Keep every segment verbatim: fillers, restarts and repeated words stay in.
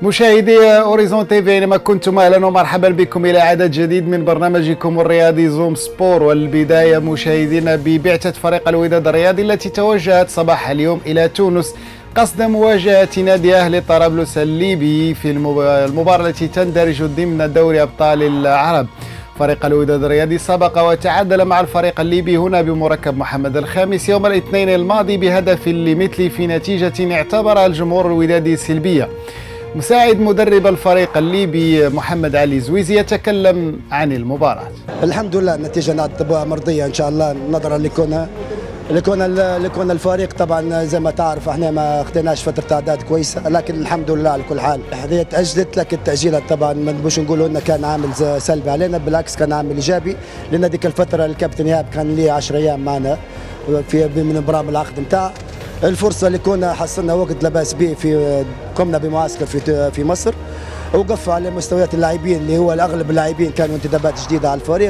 مشاهدي اوريزون تي في اينما كنتم، اهلا ومرحبا بكم الى عدد جديد من برنامجكم الرياضي زوم سبور. والبدايه مشاهدينا ببعثه فريق الوداد الرياضي التي توجهت صباح اليوم الى تونس قصد مواجهه نادي اهلي طرابلس الليبي في المباراه التي تندرج ضمن دوري ابطال العرب. فريق الوداد الرياضي سبق وتعادل مع الفريق الليبي هنا بمركب محمد الخامس يوم الاثنين الماضي بهدف لمثل في نتيجه اعتبرها الجمهور الودادي سلبيه. مساعد مدرب الفريق الليبي محمد علي زويزي يتكلم عن المباراة. الحمد لله النتيجة نعتبرها مرضية إن شاء الله، نظرا لكون لكون لكون الفريق طبعا زي ما تعرف احنا ما خديناش فترة اعداد كويسة، لكن الحمد لله على كل حال. هذه تأجلت، لكن تأجيلها طبعا ما نبوش نقولوا انه كان عامل سلبي علينا، بالعكس كان عامل ايجابي، لان هذيك الفترة الكابتن ايهاب كان ليه عشرة ايام معنا في من برامج العقد نتاع. الفرصه اللي كنا حصلنا وقت لا باس به في قمنا بمعسكر في في مصر، وقف على مستويات اللاعبين اللي هو الاغلب اللاعبين كانوا انتدابات جديده على الفريق.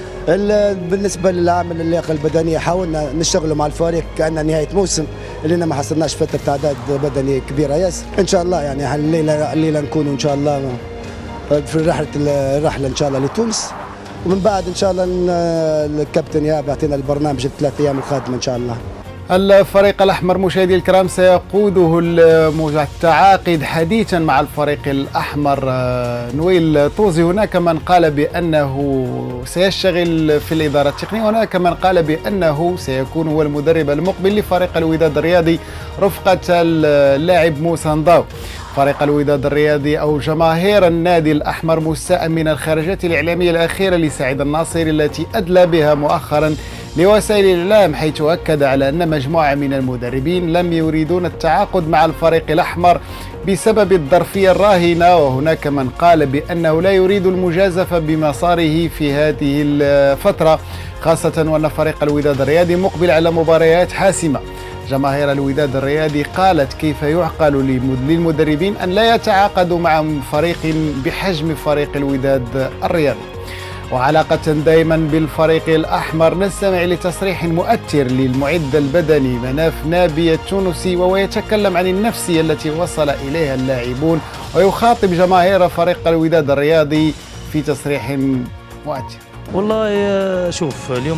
بالنسبه للعامل اللياقه البدنيه حاولنا نشتغلوا مع الفريق كان نهايه موسم، اللي ما حصلناش فتره تعداد بدني كبيره ياسر. ان شاء الله يعني الليله الليله نكونوا ان شاء الله في رحله الرحله ان شاء الله لتونس، ومن بعد ان شاء الله الكابتن ياب يعطينا البرنامج الثلاث ايام القادمه ان شاء الله. الفريق الأحمر مشاهدي الكرام سيقوده التعاقد حديثا مع الفريق الأحمر نويل طوزي. هناك من قال بأنه سيشتغل في الإدارة التقنية، هناك من قال بأنه سيكون هو المدرب المقبل لفريق الوداد الرياضي رفقة اللاعب موسى نضاو. فريق الوداد الرياضي أو جماهير النادي الأحمر مستاء من الخرجات الإعلامية الأخيرة لسعيد الناصري التي أدلى بها مؤخرا لوسائل الإعلام، حيث أكد على أن مجموعة من المدربين لم يريدون التعاقد مع الفريق الأحمر بسبب الظرفية الراهنة. وهناك من قال بأنه لا يريد المجازفة بمساره في هذه الفترة، خاصة وأن فريق الوداد الرياضي مقبل على مباريات حاسمة. جماهير الوداد الرياضي قالت كيف يعقل للمدربين أن لا يتعاقدوا مع فريق بحجم فريق الوداد الرياضي. وعلاقة دائما بالفريق الأحمر نستمع لتصريح مؤثر للمعد البدني مناف نابي التونسي، وهو يتكلم عن النفسية التي وصل إليها اللاعبون ويخاطب جماهير فريق الوداد الرياضي في تصريح مؤثر. والله شوف اليوم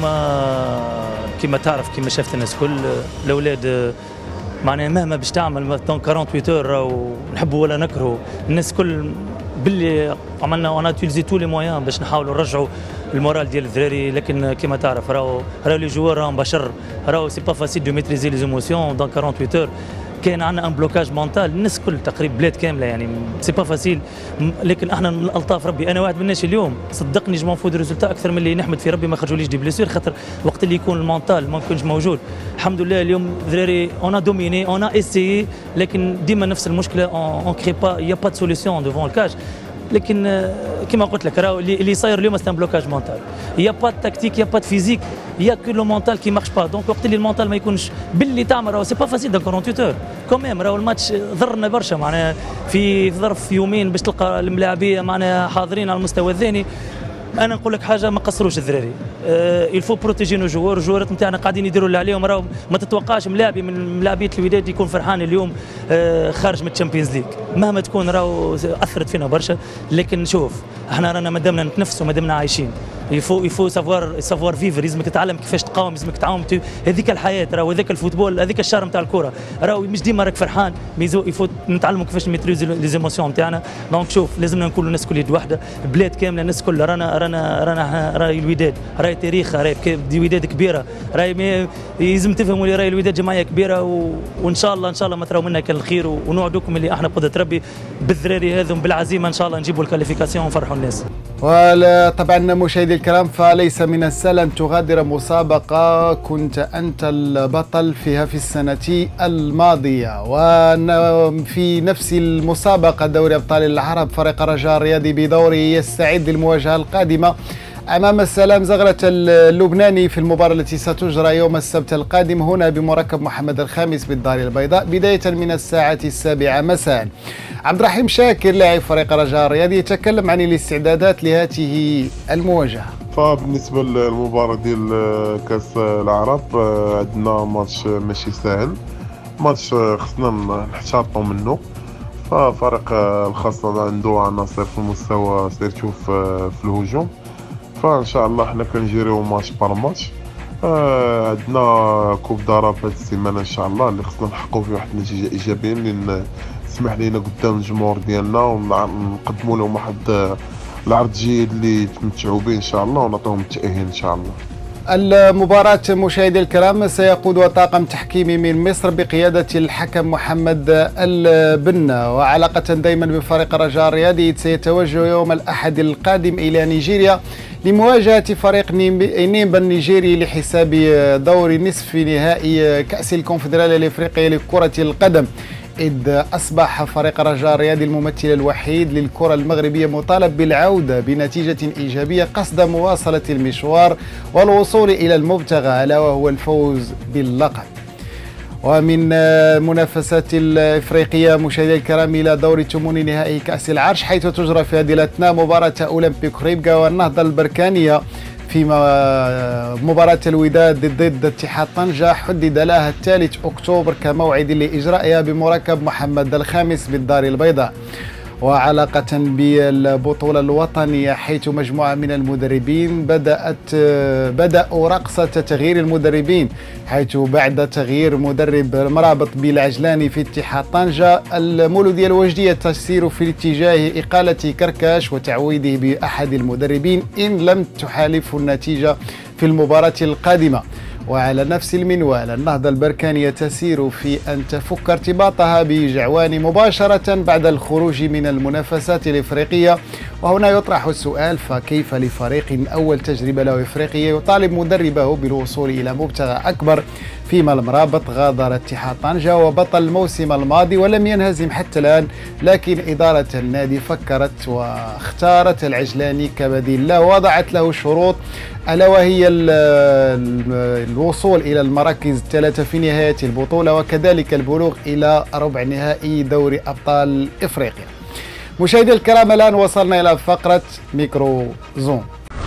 كما تعرف كما شافت الناس كل الأولاد معناها مهما باش تعمل أربعة وأربعين اور ونحبوا ولا نكرهوا الناس كل باللي عملنا اون اتيليزي تو لي مويان باش نحاولوا نرجعوا المورال ديال الدراري، لكن كما تعرف راهو راهو لي جوار راهم بشر، راهو سي با فاسيل دو ميتريزي لي ايموسيون دون أربعة وأربعين اور. كاين عندنا ان بلوكاج مونتال الناس كل تقريبا بلاد كامله، يعني سي با فاسيل، لكن احنا من الطاف ربي. انا واحد من الناس اليوم صدقني جو مفود ريزولتا اكثر من اللي نحمد في ربي ما خرجوليش دي بليسير، خاطر وقت اللي يكون المونتال ما يكونش موجود. الحمد لله اليوم الدراري اون دوميني اون اسيي، لكن ديما نفس المشكله اون كري با يا با دو سوليسيون ديفون الكاج. لكن كما قلت لك راهو اللي صاير اليوم سي ان بلوكاج مونتال، يا با تكتيك يا با فيزيك، يا كو لو مونتال كي مارش با. دونك وقت اللي المونتال ما يكونش باللي تعمل راهو سي با فاسيل دون أربعة وأربعين اور كوميم. راهو الماتش ضرنا برشا معناها في ظرف يومين باش تلقى الملاعبيه معناها حاضرين على المستوى الثاني. انا نقول لك حاجه ما قصروش الدراري، الفو بروتيجي نو جوار، الجوارات نتاعنا قاعدين يديروا اللي عليهم. راهو ما تتوقعش ملاعبي من ملاعبيه الوداد يكون فرحان اليوم أه خارج من الشامبيونز ليج مهما تكون، راهو اثرت فينا برشا. لكن شوف احنا رانا مادامنا نتنفسوا مادامنا عايشين، يفو يفو سافوار سافوار فيفر، لازمك تتعلم كيفاش تقاوم، لازمك تعاوم. هذيك الحياه راهو هذاك الفوتبول، هذيك الشهر نتاع الكره، راهو مش ديما راك فرحان، ميزو يفو نتعلموا كيفاش نميتريزي لي زيموسيون نتاعنا. دونك شوف لازمنا نكونوا الناس كل يد واحده، بلاد كامله الناس كلها رانا رانا رانا راهي الوداد، راهي تاريخ، راهي الوداد كبيره، راهي لازم تفهموا اللي راهي الوداد جمعيه كبيره، و... وان شاء الله ان شاء الله ما تراو منا كان الخير، ونوعدوكم اللي احنا بقدره ربي بالذراري هذم بالعزيمه ان شاء الله نجيبوا الكاليفيكاسيون ونفرحوا الناس. وطبعا مشاهدي الكرام فليس من السهل أن تغادر مسابقة كنت أنت البطل فيها في السنة الماضية. وفي نفس المسابقة دوري أبطال العرب فريق الرجاء الرياضي بدوره يستعد للمواجهة القادمة أمام السلام زغرة اللبناني في المباراة التي ستجرى يوم السبت القادم هنا بمركب محمد الخامس بالدار البيضاء بداية من الساعة السابعة مساء. عبد الرحيم شاكر لاعب فريق الرجاء الرياضي يتكلم عن الاستعدادات لهذه المواجهة. فبالنسبة للمباراة ديال كأس العرب عندنا ماتش ماشي سهل، ماتش خصنا نحتاطوا منه. ففريق الخاصة عنده عناصر في المستوى سيرتو في, في الهجوم، فان شاء الله حنا كنجيريو ماتش بار ماتش. آه عندنا كوب داراب هاد السيمانه ان شاء الله اللي خصنا نحققوا فيه واحد النتيجه ايجابيه اللي تسمح لينا قدام الجمهور ديالنا ونقدموا لهم واحد العرض جيد اللي يتمتعوا به ان شاء الله ونعطيهم التاهيل ان شاء الله. المباراة مشاهدي الكرام سيقودها طاقم تحكيمي من مصر بقيادة الحكم محمد البنا، وعلاقة دائما بفريق الرجاء الرياضي سيتوجه يوم الأحد القادم إلى نيجيريا لمواجهة فريق نيمبا النيجيري لحساب دور نصف نهائي كأس الكونفدرالية الإفريقية لكرة القدم، إذ أصبح فريق الرجاء الرياضي الممثل الوحيد للكرة المغربية مطالب بالعودة بنتيجة إيجابية قصد مواصلة المشوار والوصول إلى المبتغى ألا وهو الفوز باللقب. ومن المنافسات الإفريقية مشاهدي الكرام إلى دور ثمن نهائي كأس العرش، حيث تجرى في هذه الأثناء مباراة أولمبيك ريبكا والنهضة البركانية، فيما مباراة الوداد ضد اتحاد طنجة حدد لها الثالث أكتوبر كموعد لإجرائها بمركب محمد الخامس بالدار البيضاء. وعلاقة بالبطولة الوطنية، حيث مجموعة من المدربين بدأت بدأوا رقصة تغيير المدربين، حيث بعد تغيير مدرب مرابط بالعجلاني في اتحاد طنجة، المولودية الوجدية تسير في اتجاه إقالة كركاش وتعويضه بأحد المدربين إن لم تحالفه النتيجة في المباراة القادمة. وعلى نفس المنوال النهضة البركانية تسير في أن تفك ارتباطها بجعوان مباشرة بعد الخروج من المنافسات الإفريقية. وهنا يطرح السؤال، فكيف لفريق أول تجربة له إفريقية يطالب مدربه بالوصول إلى مبتغى أكبر، فيما المرابط غادر اتحاد طنجة وبطل الموسم الماضي ولم ينهزم حتى الآن، لكن إدارة النادي فكرت واختارت العجلاني كبديل له، وضعت له شروط ألا وهي الوصول إلى المراكز الثلاثة في نهاية البطولة، وكذلك البلوغ إلى ربع نهائي دوري أبطال إفريقيا. مشاهدي الكرام، الآن وصلنا إلى فقرة ميكرو زوم.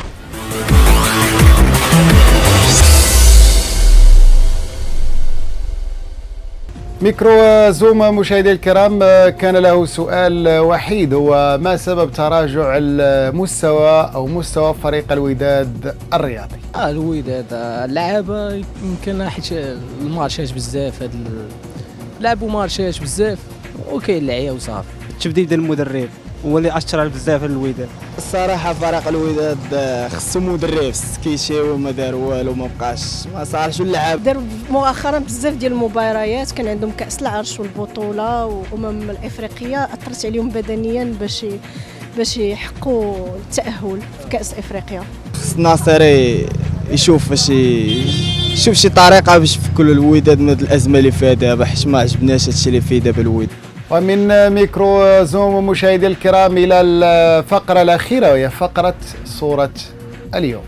ميكرو زوم مشاهدي الكرام كان له سؤال وحيد، هو ما سبب تراجع المستوى أو مستوى فريق الوداد الرياضي؟ اه الوداد اللعابة يمكن حيت المارشات بزاف، هاد لعبوا مارشات بزاف وكاين لعيا وصافي. التبديل ديال المدرب هو اللي اثر على بزاف الوداد. الصراحه فريق الوداد خصو مدرب كيشي وما دار والو، ما بقاش ما صالحش اللعاب. داروا مؤخرا بزاف ديال المباريات، كان عندهم كاس العرش والبطوله وامم الافريقيه، اثرت عليهم بدنيا باش باش يحققوا التاهل في كاس افريقيا. خص الناصري يشوف باش يشوف شي طريقه باش يفكوا الوداد من هذه الازمه اللي فيها دابا، حيت ما عجبناش هادشي اللي فيه دابا الوداد. ومن ميكرو زوم مشاهدي الكرام إلى الفقرة الأخيرة، وهي فقرة صورة اليوم.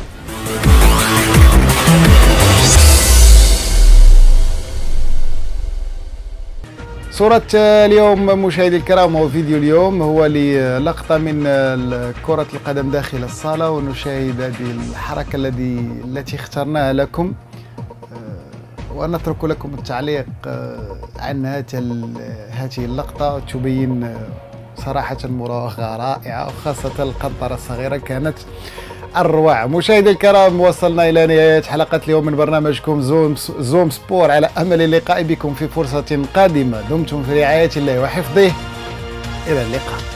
صورة اليوم مشاهدي الكرام أو فيديو اليوم هو للقطة من كرة القدم داخل الصالة، ونشاهد هذه الحركة التي التي اخترناها لكم، ونترك لكم التعليق عن هذه اللقطة. تبين صراحة مراوغة رائعة، وخاصة القنطرة الصغيرة كانت الروعة. مشاهدي الكرام، وصلنا إلى نهاية حلقة اليوم من برنامجكم زوم, زوم سبور، على أمل اللقاء بكم في فرصة قادمة. دمتم في رعاية الله وحفظه، إلى اللقاء.